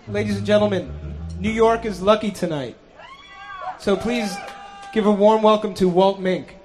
Ladies and gentlemen, New York is lucky tonight. So please give a warm welcome to Walt Mink.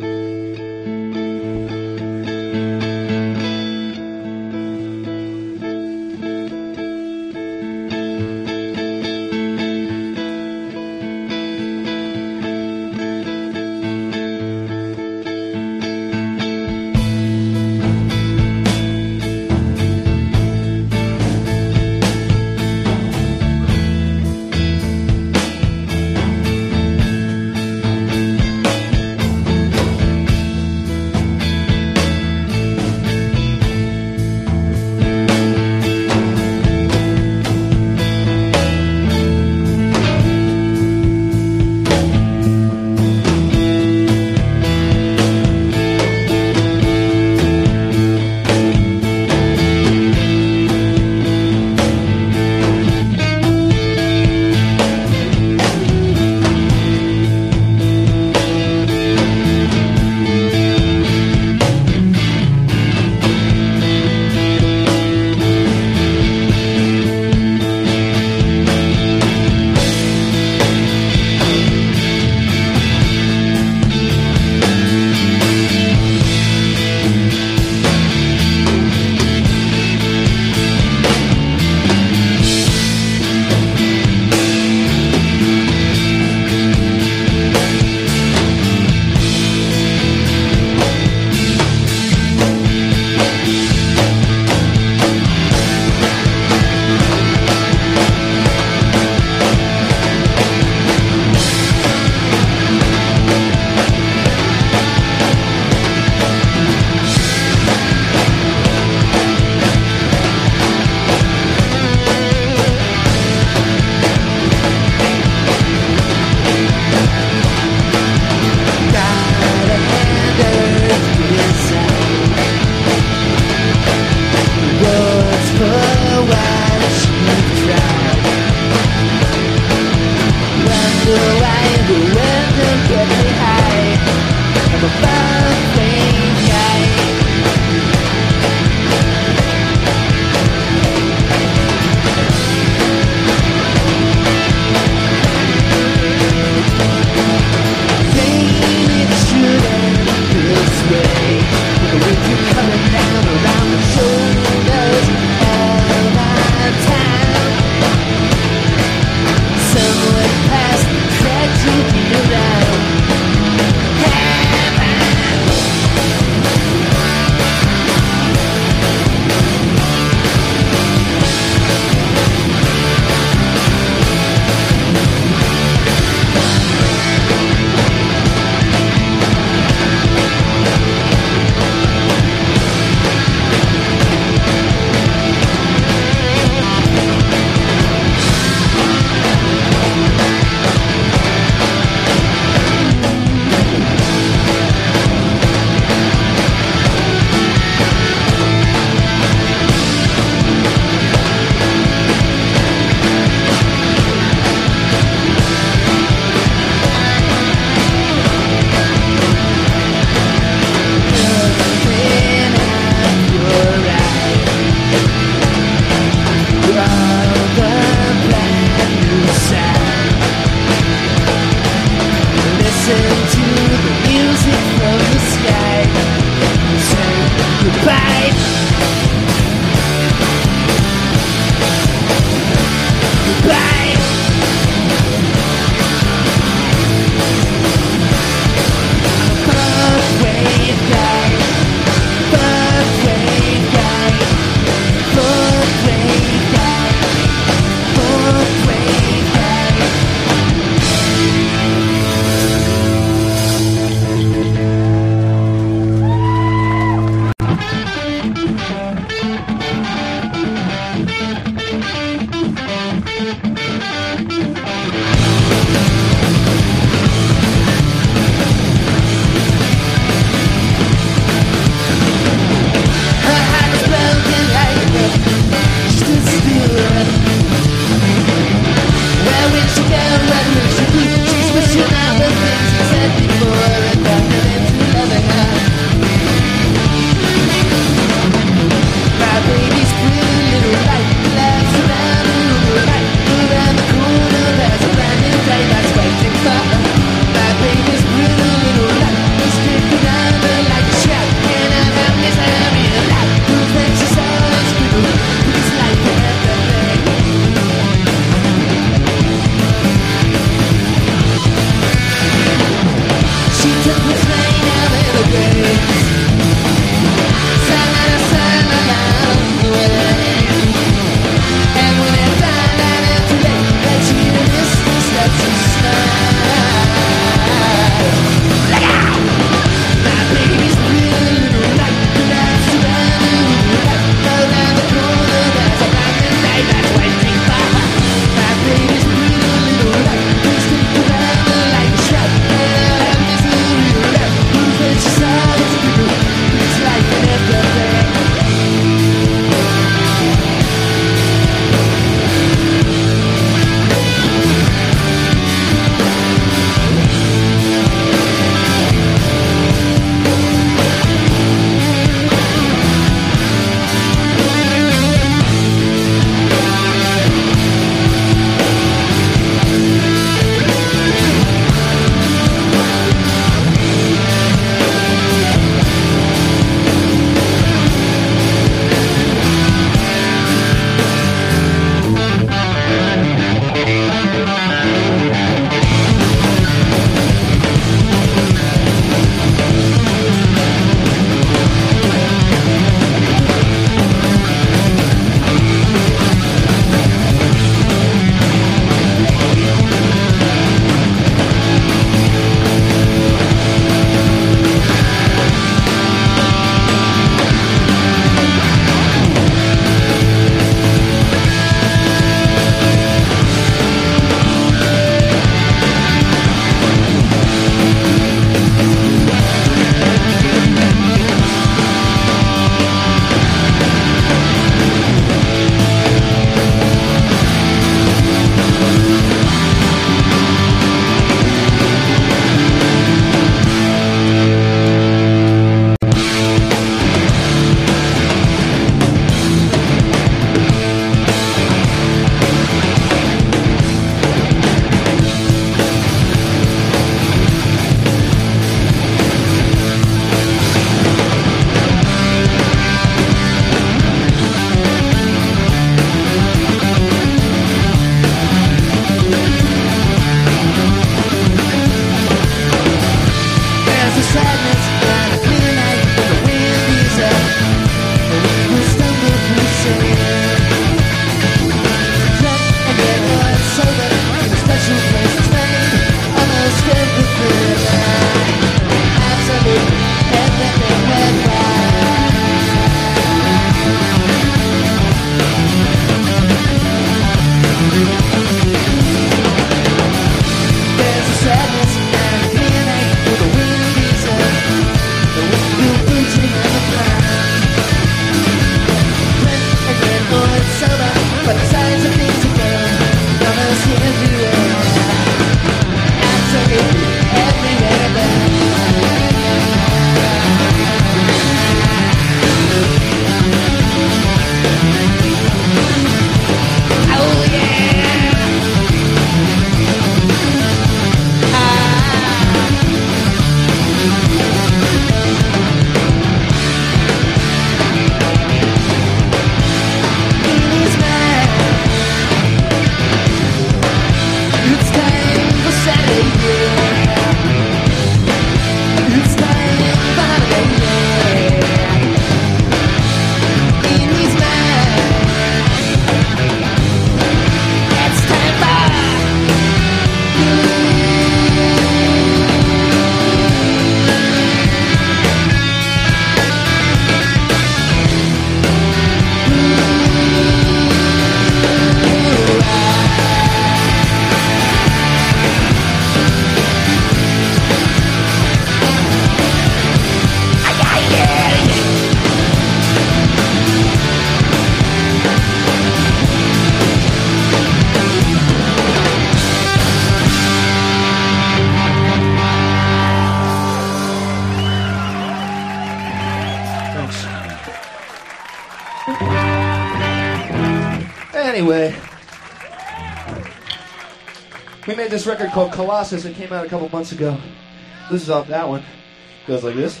We made this record called Colossus. It came out a couple months ago. This is off that one. Goes like this.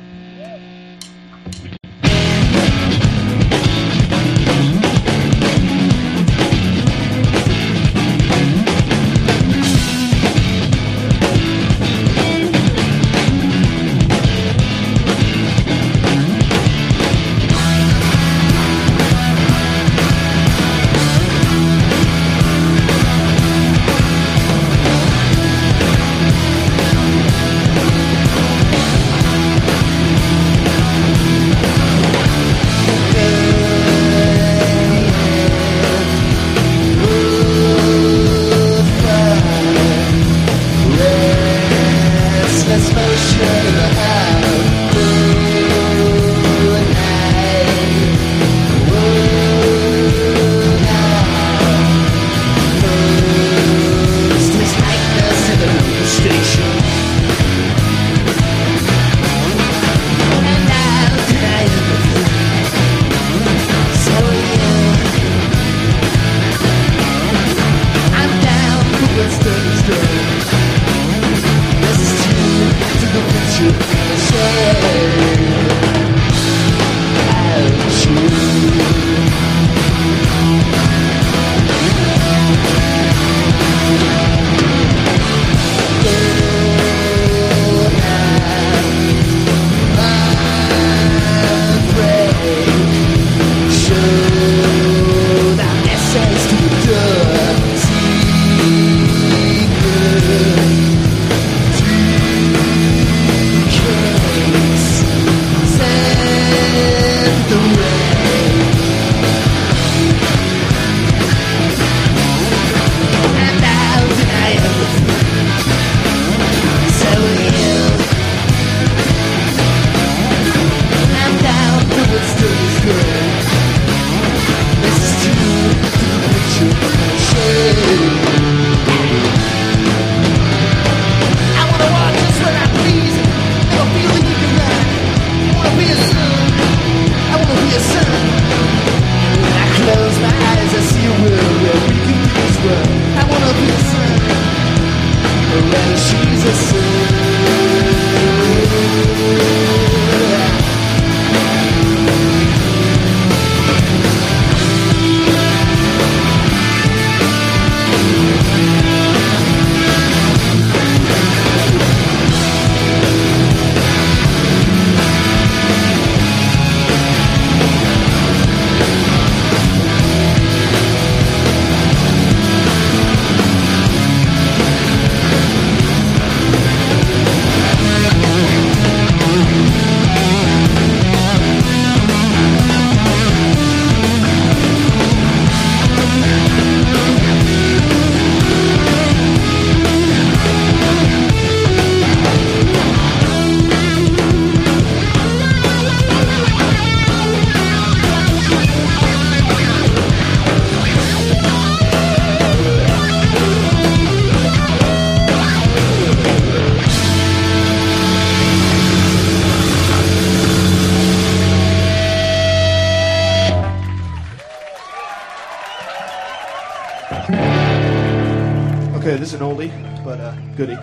Okay, this is an oldie, but goodie.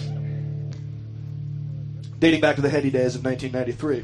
Dating back to the heady days of 1993.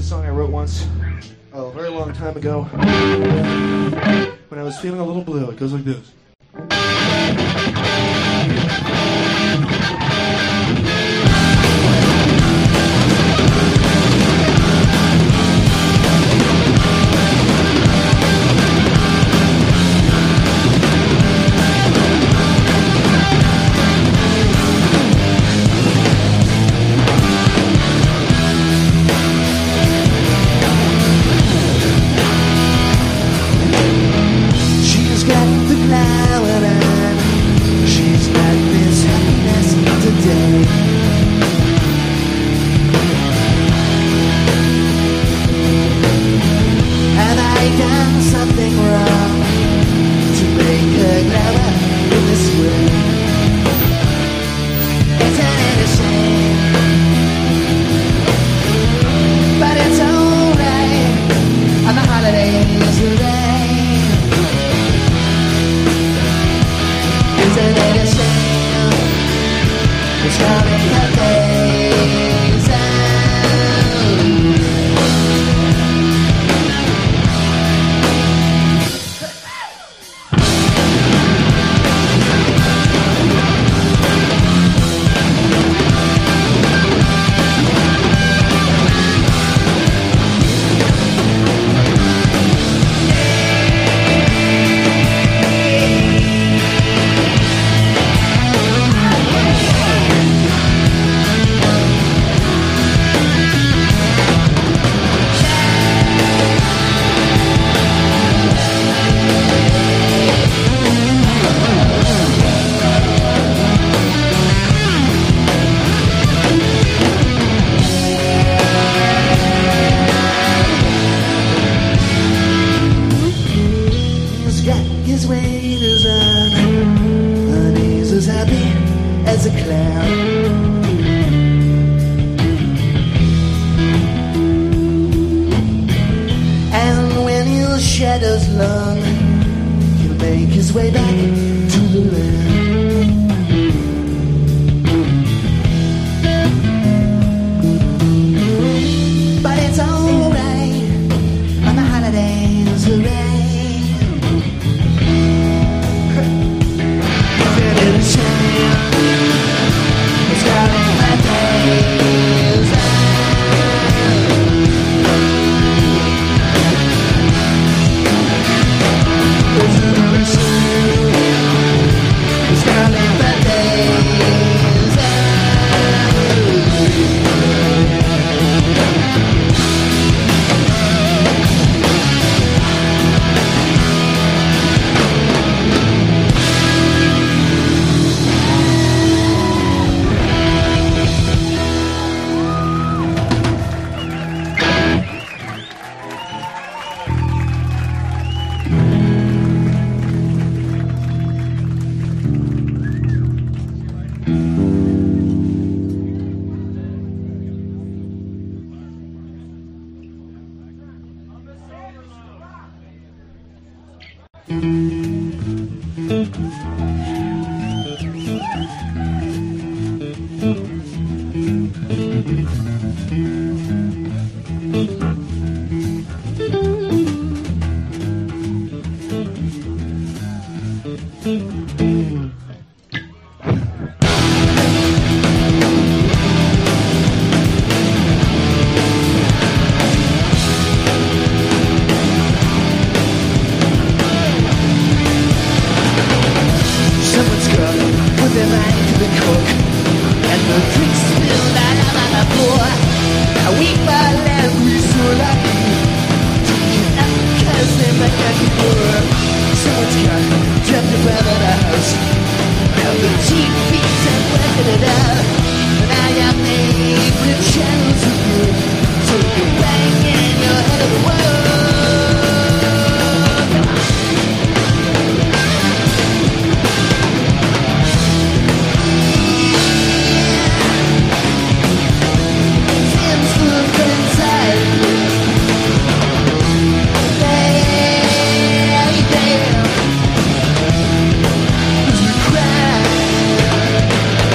song I wrote once, a very long time ago, when I was feeling a little blue. It goes like this.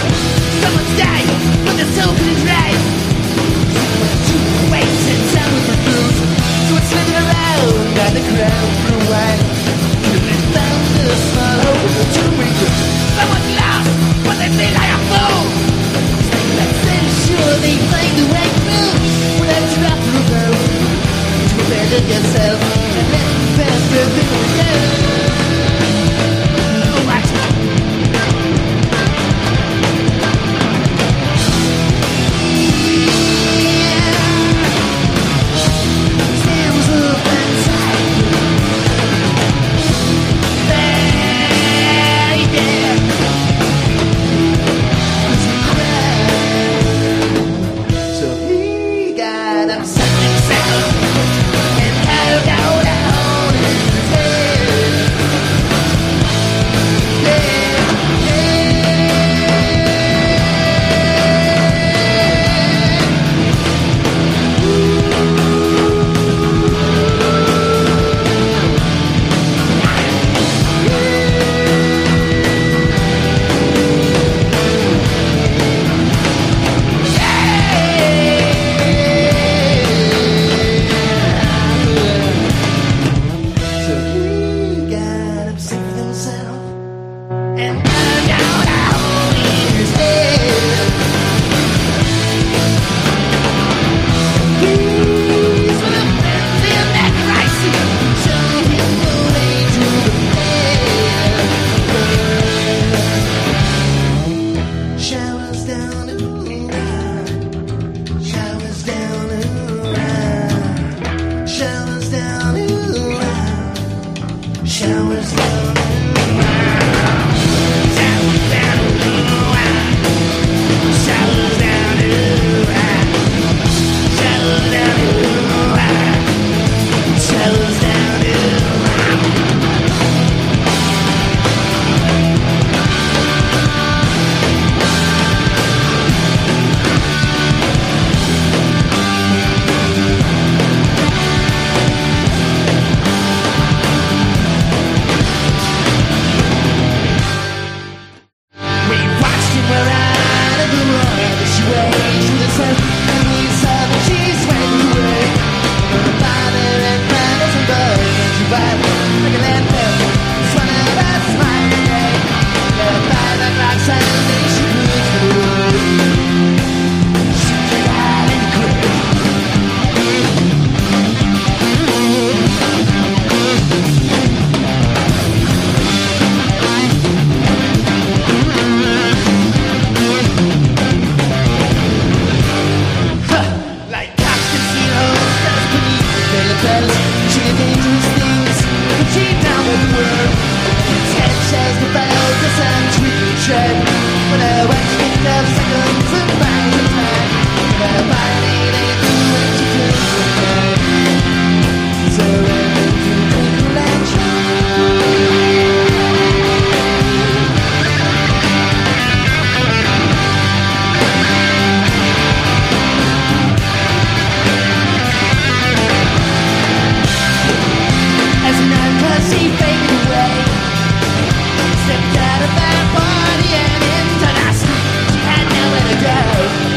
Someone's dying, but the soul can drive. Two ways and some they find the right move. When I drop the road, to abandon yourself and let the past reveal you. Watch it. Stepped out of that party and into the street. She had nowhere to go.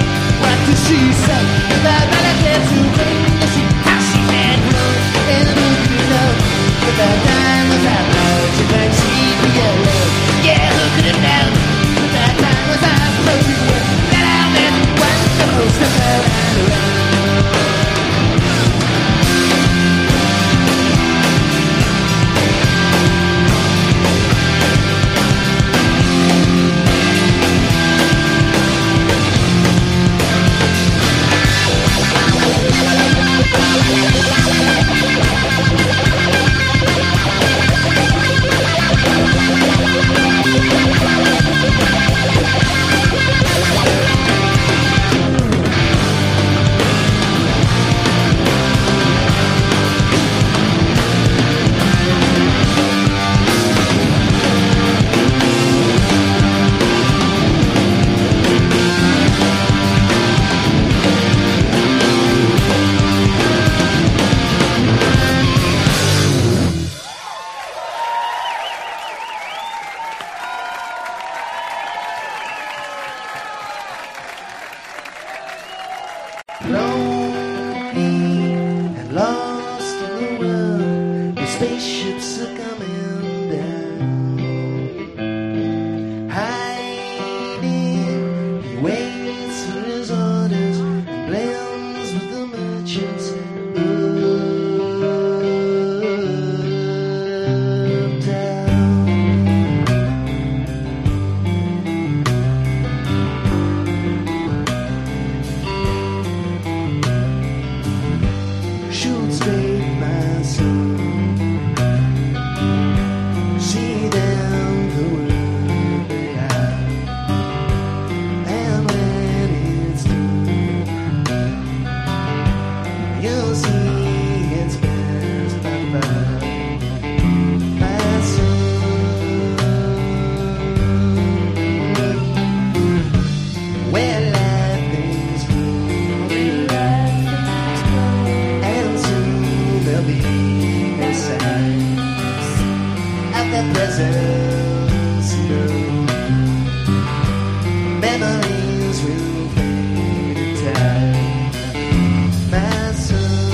memories will fade in time, my son.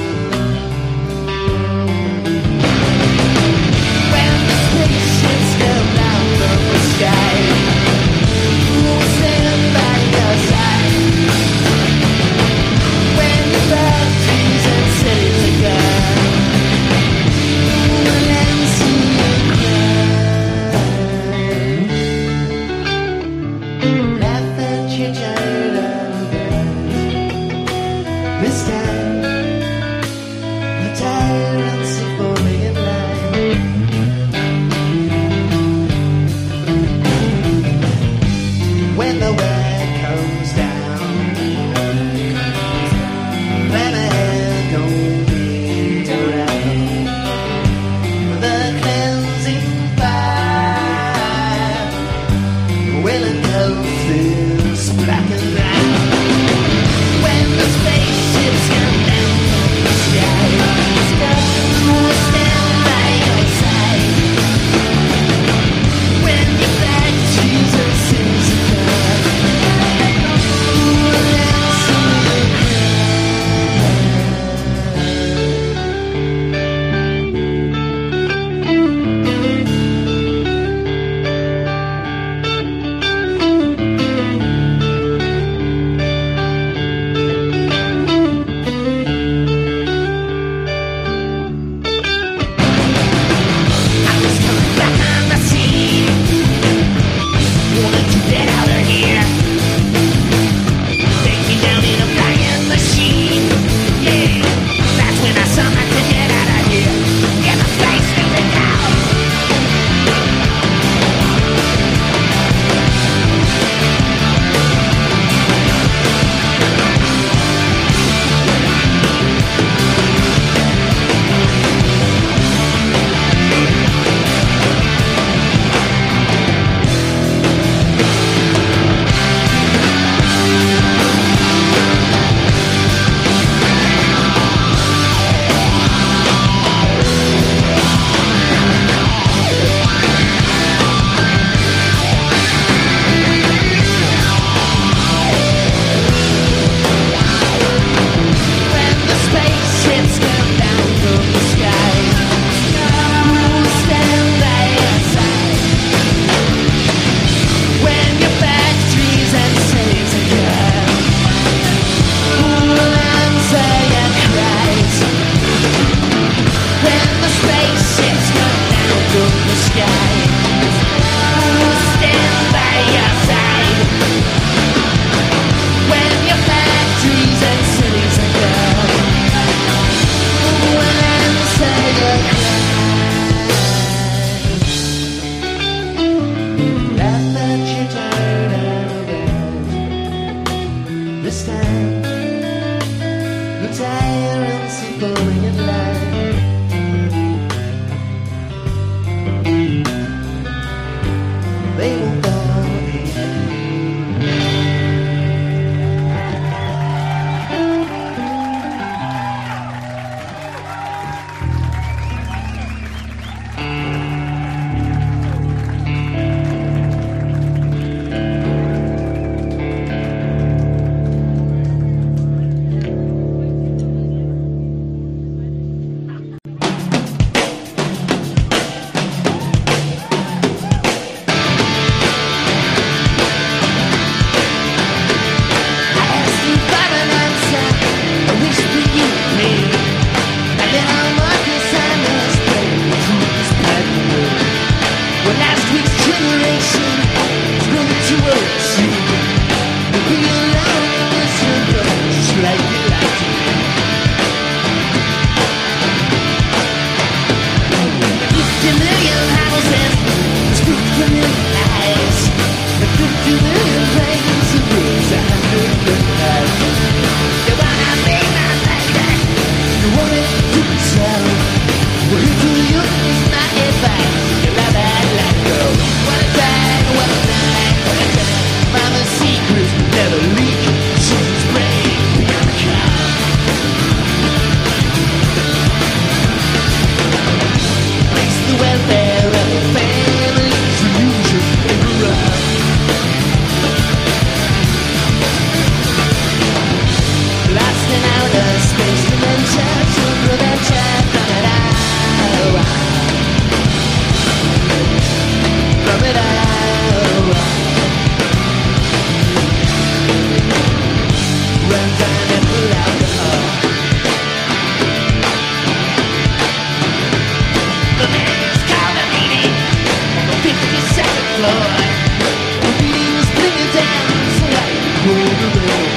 When the spaceships come down from the sky, who will stand by your side? When the factories and cities are gone, who will answer your cry? Laugh at your child out of bed. This time, the tyrants are falling in line. When the word comes down, plan ahead, don't wait around. The cleansing fire will engulf this black and brown. When the spaceships come down from the sky, who will stand by your side? When your factories and cities are gone, who will answer your I was coming back on the scene. Wanted to get out of here. Take me down in a flying machine. Yeah, that's when I saw I could get out of here. Get my face moving down. When the spaceships come down from the sky, who will stand by your side? When your factories and cities are gone, who will answer your cries? When the spaceships come down from the sky, who will stand by your side? When your factories and cities are gone, who will answer your cries? Laugh at your tired out of bed. This time, the tyrants are falling in line. They won't fall again.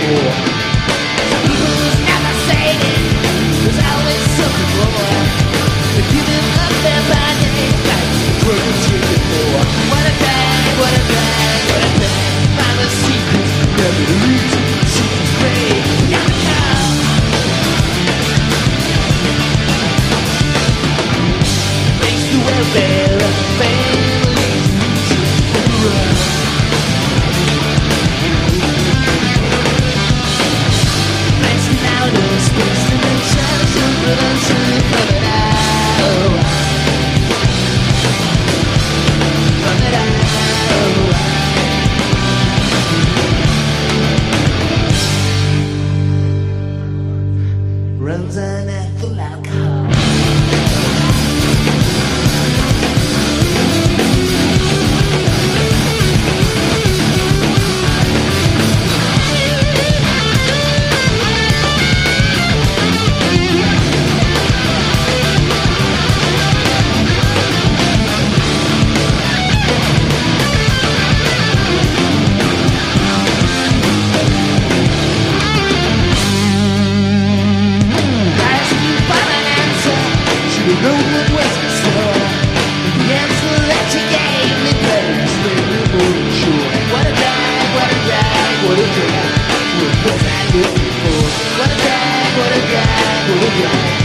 before. People who's never saying it, there's always something more. They're giving up their body, that's what they're drinking for. What a drag, what a drag, what a drag. Find the secret, never the reason. Secret's great, never come. Thanks to welfare and families around. Thanks to outer space and the shadows of production coming out. Coming out. Runs an ethyl alcohol. No one was the store. The answer that you gave me begs me more sure. What a drag, what a drag, what a drag. What was I looking for? What a drag, what a drag, what a drag.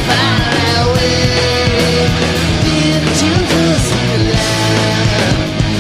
Somewhere far away, into the line.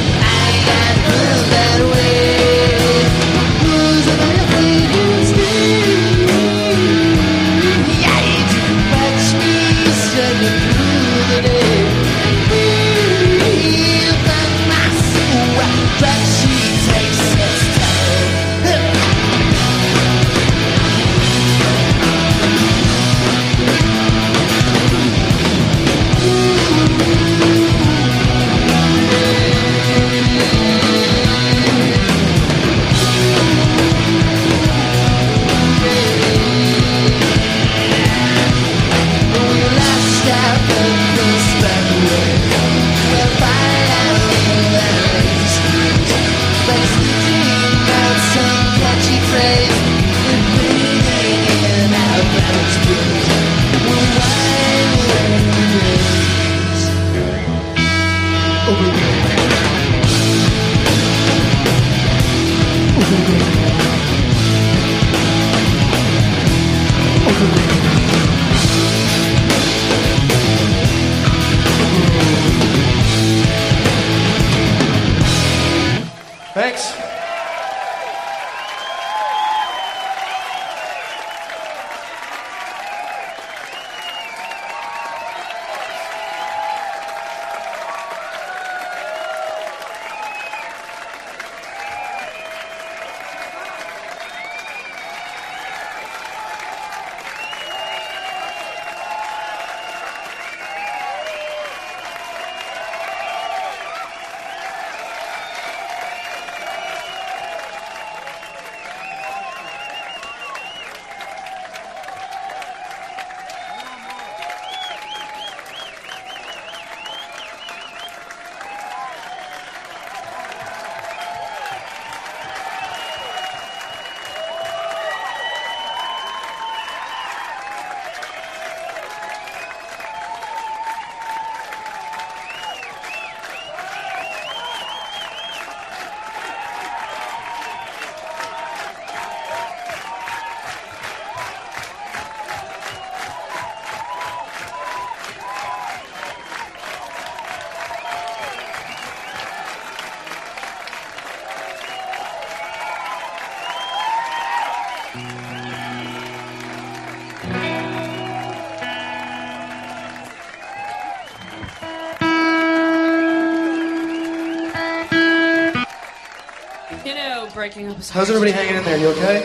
breaking up. How's everybody hanging in there? You okay?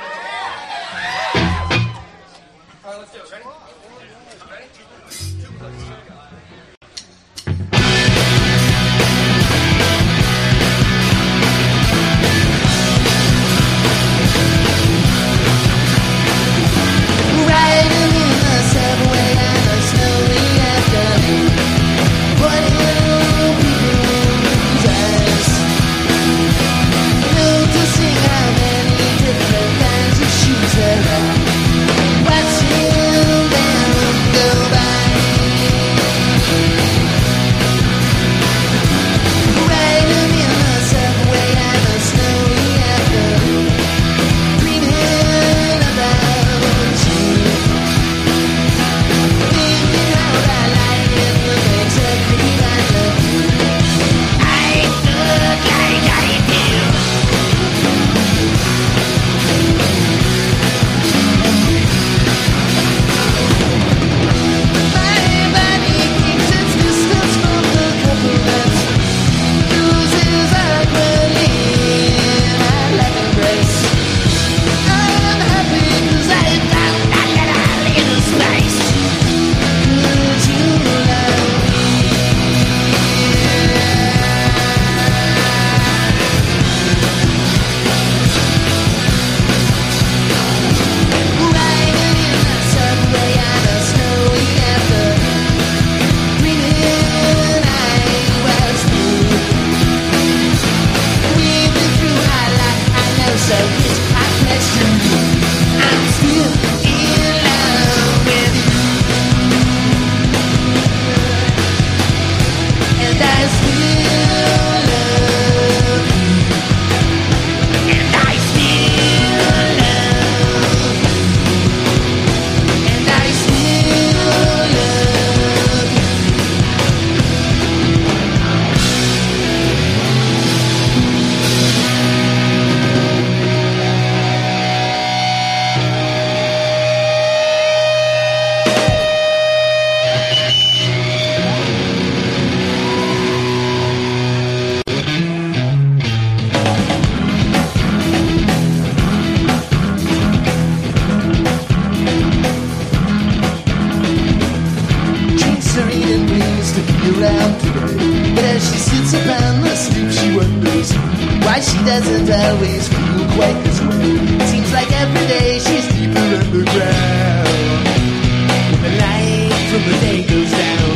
doesn't always feel quite this way. Seems like every day she's deeper underground. When the light from the day goes down,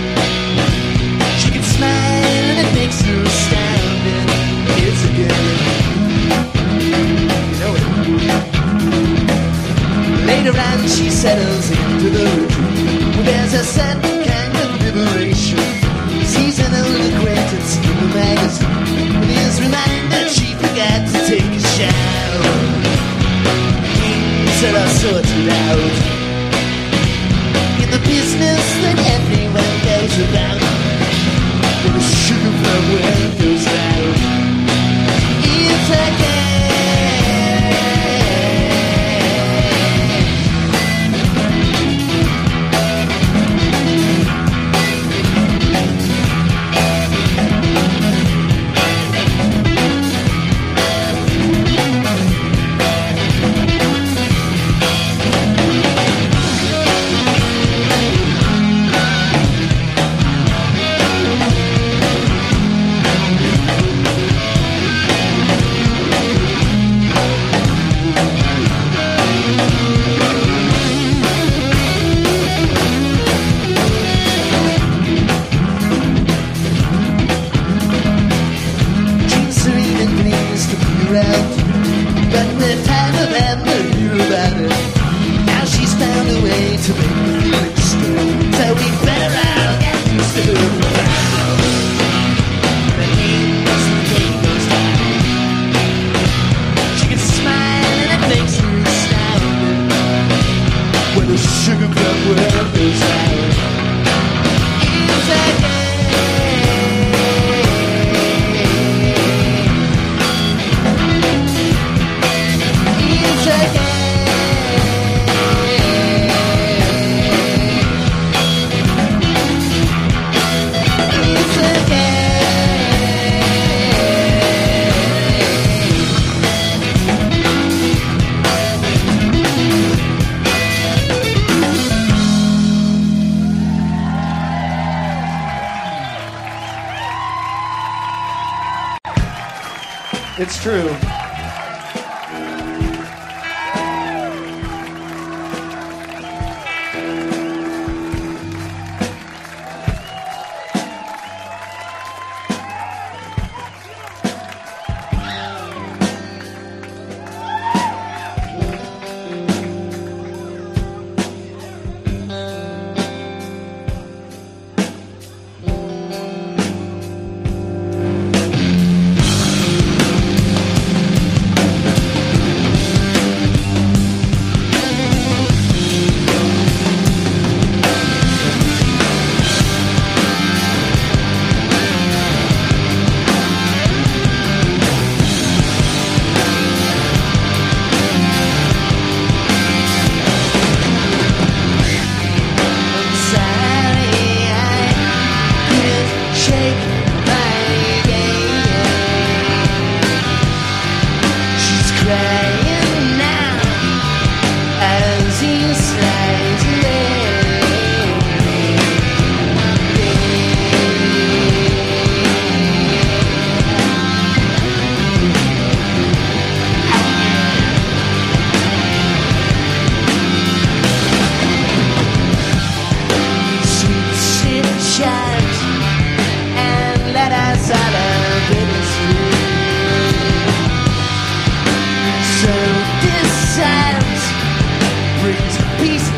she can smile and it makes her astounded. It's again, you know it. Later on she settles into the retreat, where there's a certain kind of liberation. Sees an old acquaintance in the magazine, and is reminded she forgot to take a shower. Things that are sorted out in the business that everyone goes about. When the sugar from where goes out, it's again. It's true. Peace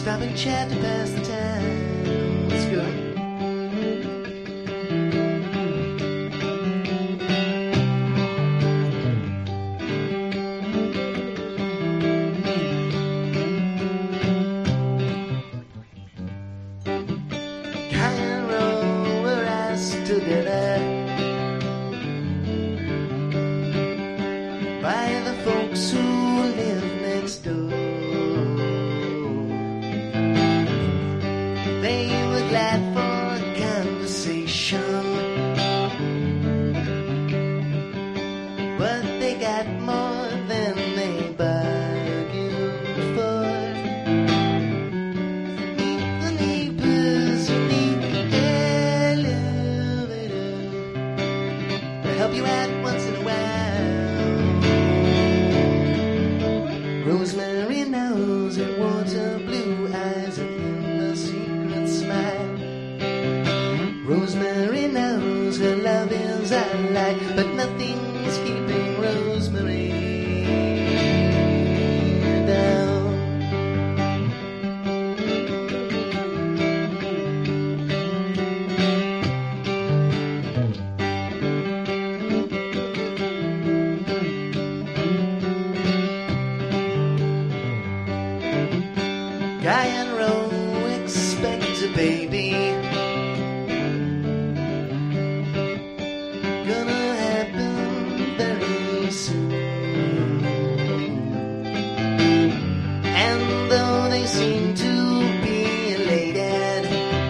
Stop and chat to pass the time. Let's go. Together by the folks who live next door. They were glad for a conversation, but they got more than they bargained for. Meet the neighbors, you need help you out once in a while. Rosemary knows her water blue eyes and a secret smile. Rosemary knows her love is a lie, but nothing's keeping Rosemary down. Guy and Roe expect a baby. Gonna happen very soon. And though they seem to be elated,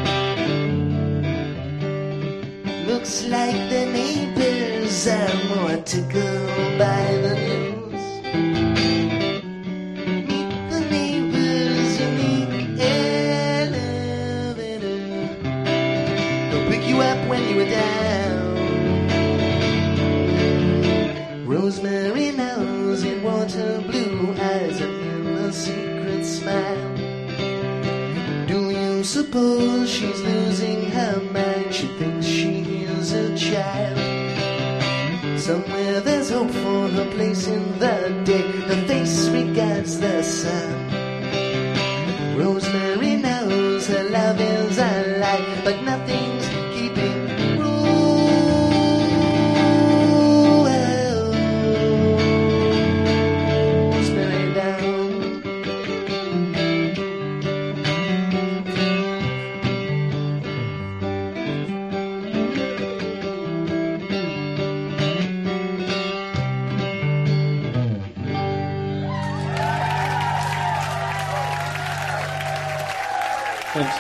looks like the neighbors are more tickled by the news. When you were down, Rosemary knows in water blue eyes and in a secret smile. Do you suppose she's losing her mind? She thinks she is a child. Somewhere there's hope for her place in the day. Her face regards the sun. Rosemary knows her love is a lie, but nothing's keeping Rosemary down. Thanks.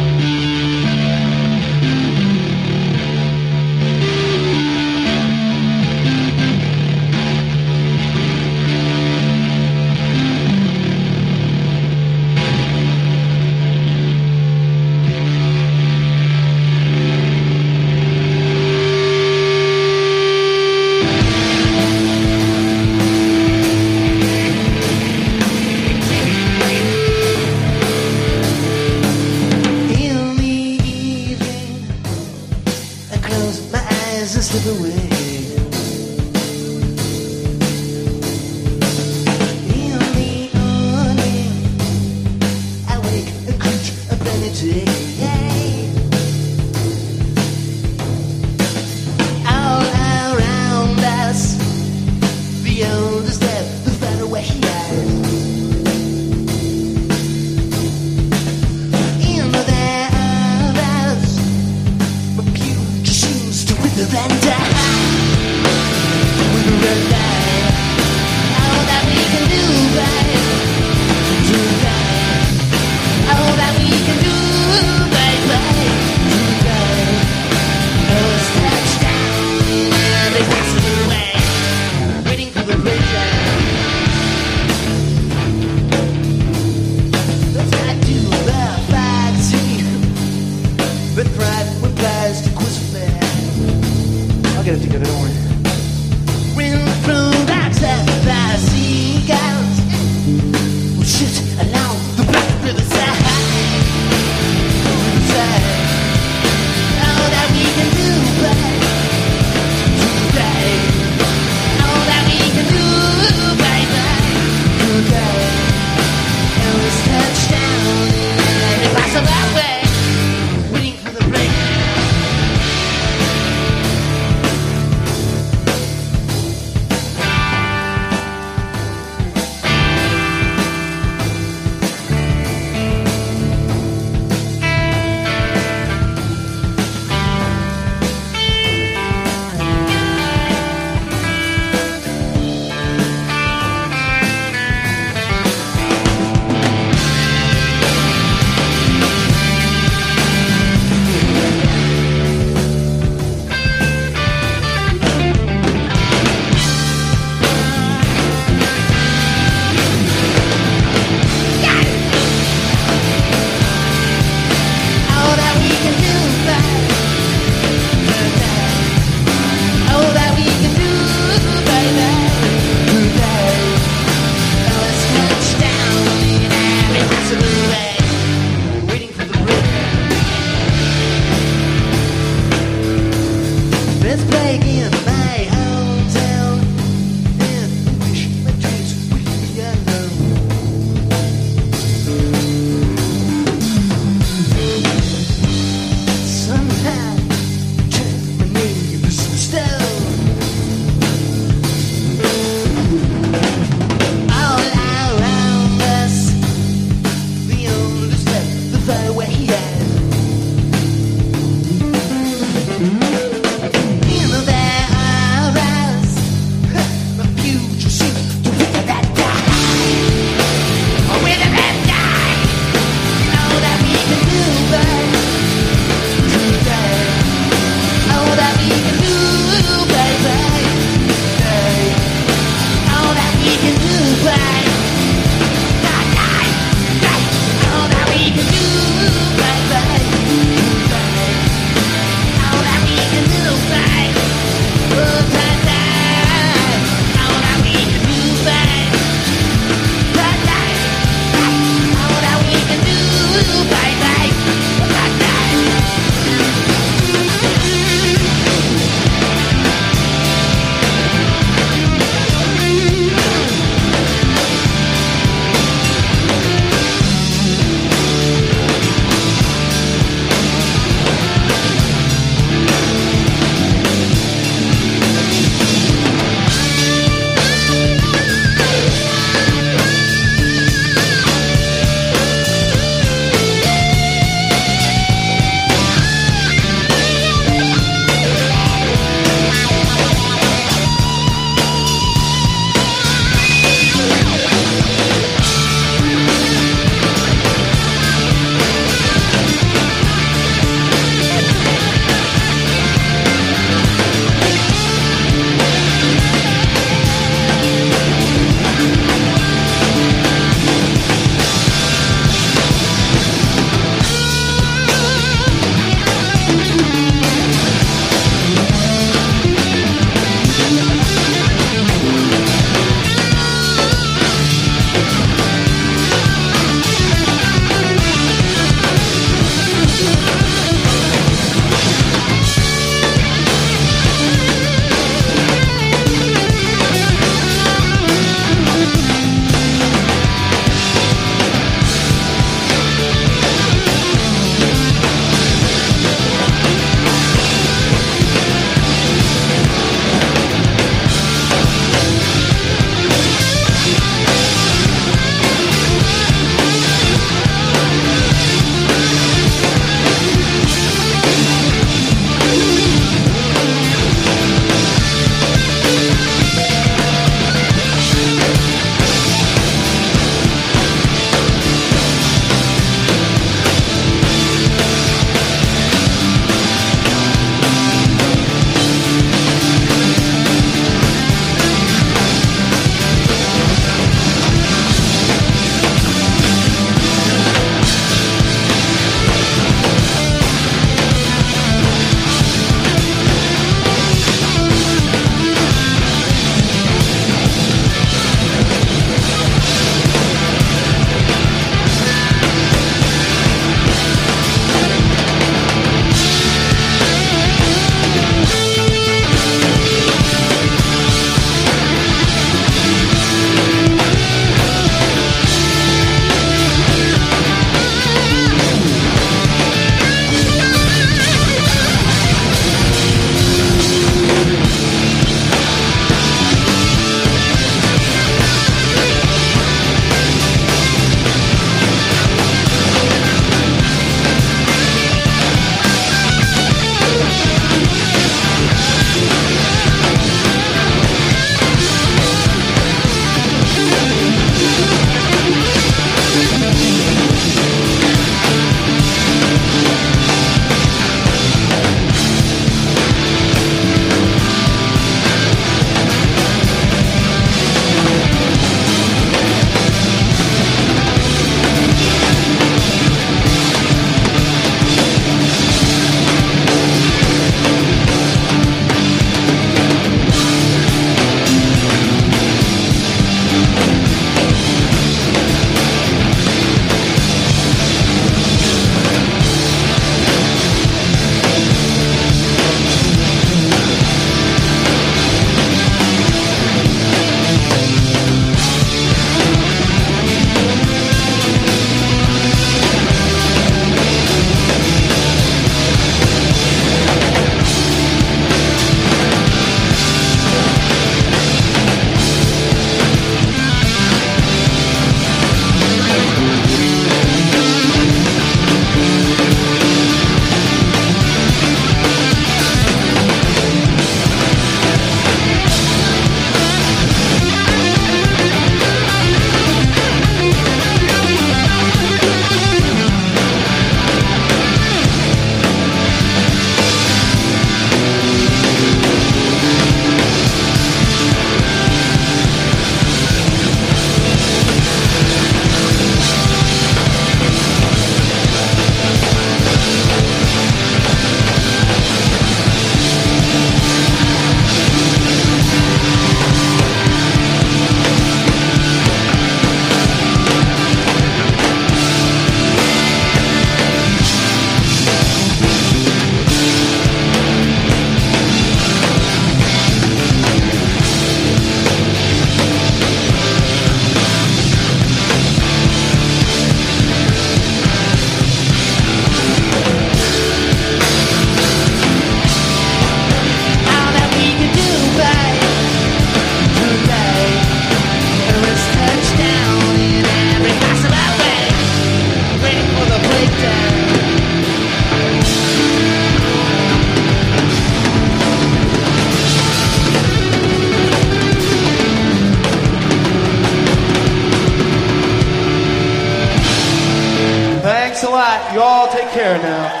Y'all take care now.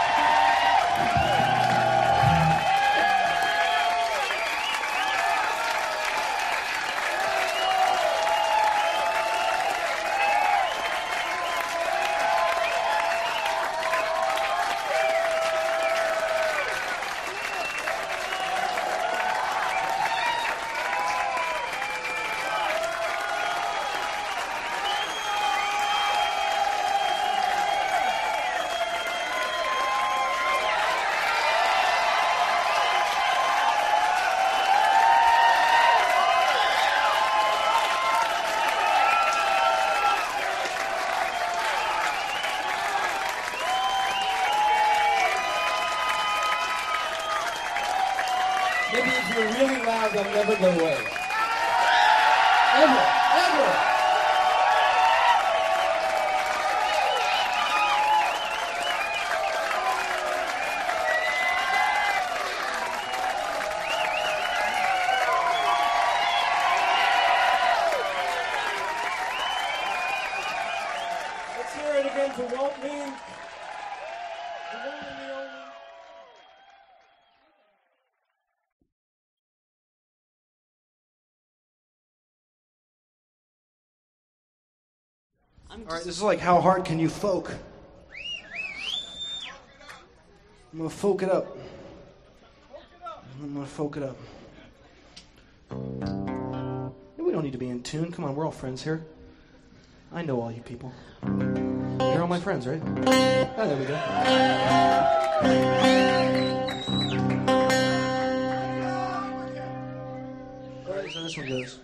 Maybe if you're really loud, they'll never go away. Ever, ever. Let's hear it again for Walt Mink. The one and the only. All right, this is like how hard can you folk? I'm gonna folk it up. I'm gonna folk it up. We don't need to be in tune. Come on, we're all friends here. I know all you people. You're all my friends, right? Oh, there we go. All right, so this one goes.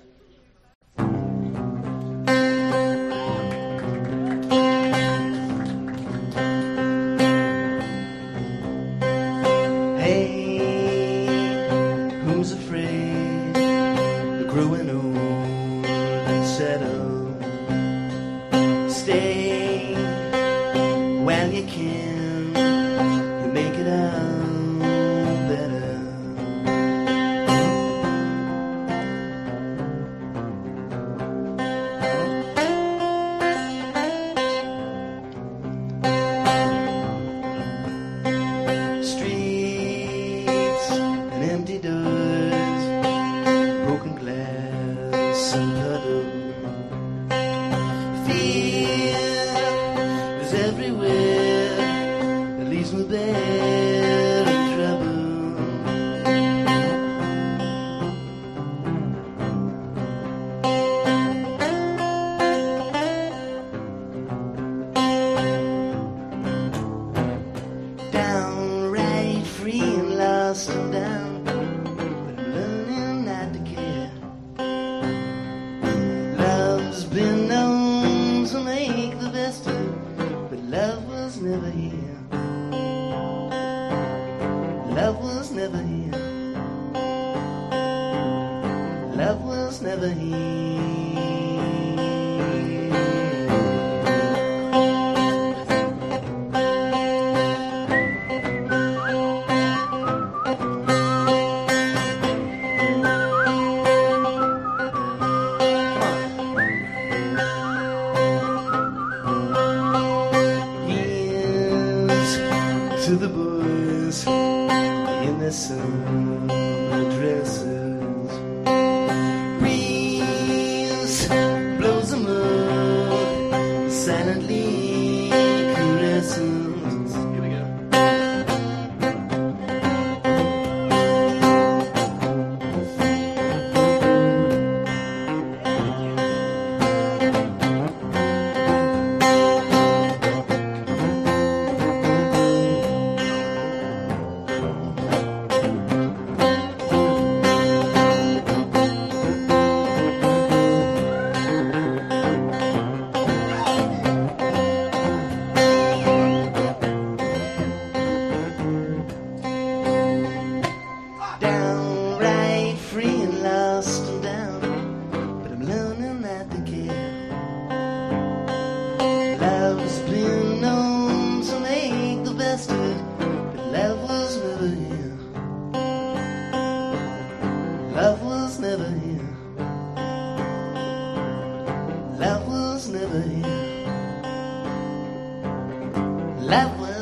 love was